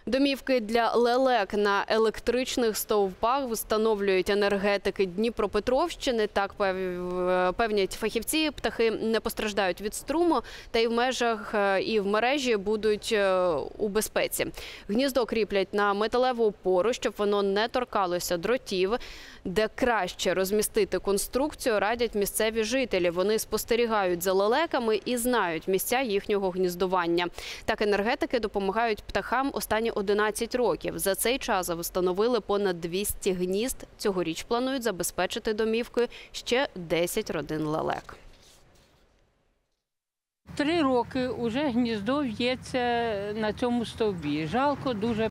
Домівки для лелек на електричних стовпах встановлюють енергетики Дніпропетровщини. Так певнять фахівці, птахи не постраждають від струму та і в межах, і в мережі будуть у безпеці. Гніздо кріплять на металеву опору, щоб воно не торкалося дротів. Де краще розмістити конструкцію, радять місцеві жителі. Вони спостерігають за лелеками і знають місця їхнього гніздування. Так енергетики допомагають птахам останні 11 років. За цей час встановили понад 200 гнізд. Цьогоріч планують забезпечити домівкою ще 10 родин лелек. 3 роки вже гніздо в'ється на цьому стовбі. Жалко дуже